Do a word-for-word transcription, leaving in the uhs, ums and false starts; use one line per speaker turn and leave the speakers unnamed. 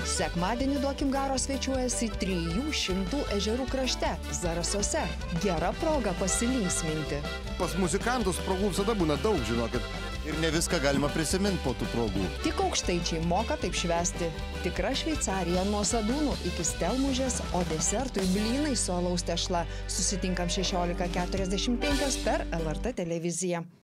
Sekmadienį Duokim garo svečiuojasi trijų šimtų ežerų krašte, Zarasuose. Gera proga pasilinksminti.
Pas muzikantus progų visada būna daug, žinokit. Ir ne viską galima prisiminti po tų progų.
Tik aukštaičiai moka taip švęsti. Tikra Šveicarija nuo Sadūnų iki Stelmužės, o desertui blynai su alaus tešla. Susitinkam šešiolika keturiasdešimt penkios per L R T televiziją.